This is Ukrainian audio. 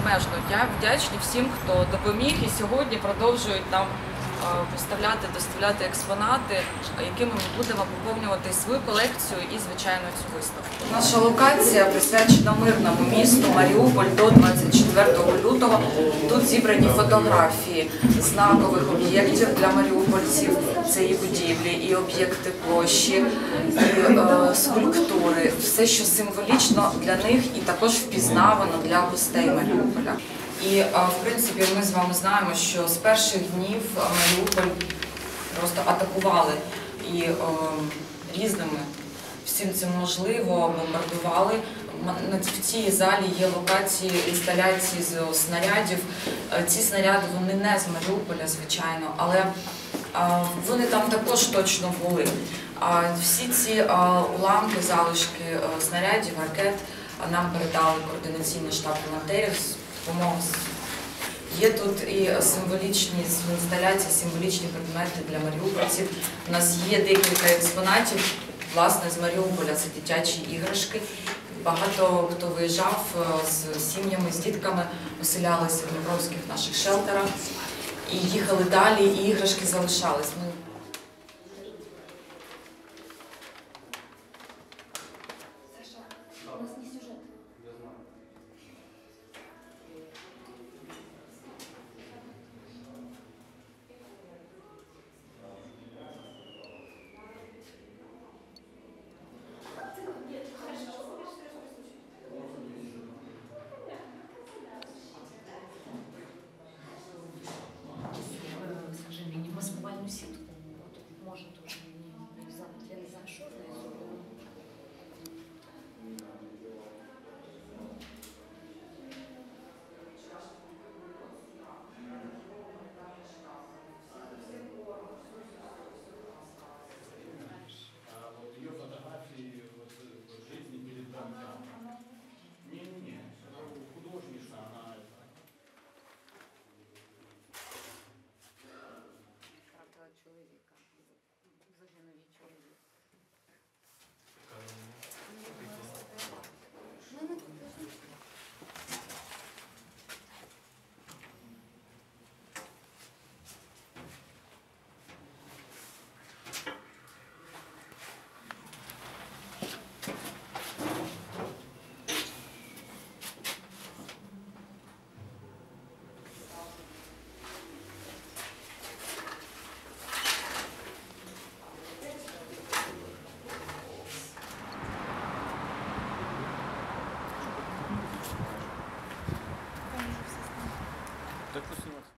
безмежно вдячні всім, хто допоміг і сьогодні продовжують нам доставляти експонати, якими ми будемо поповнювати свою колекцію і, звичайно, цю виставку. Наша локація присвячена мирному місту Маріуполь до 24 лютого. Тут зібрані фотографії знакових об'єктів для маріупольців. Це і будівлі, і об'єкти площі, і скульптури. Все, що символічно для них і також впізнавано для гостей Маріуполя. І, в принципі, ми з вами знаємо, що з перших днів Маріуполь просто атакували і різними, всім цим можливо, бомбардували. В цій залі є локації інсталяції з снарядів. Ці снаряди, вони не з Маріуполя, звичайно, але вони там також точно були. Всі ці уламки, залишки снарядів, ракет нам передали координаційний штаб волонтерів. Є тут і символічні інсталяції, символічні предмети для маріупольців. У нас є декілька експонатів, власне, з Маріуполя, це дитячі іграшки. Багато хто виїжджав з сім'ями, з дітками, оселялися в дніпровських наших шелтерах і їхали далі, і іграшки залишались. Сетку, может уже я не знаю, что это. Вот ее фотографии в жизни перед бомбами. Не-не-не, художница, она это. Человека, загинули человек. Так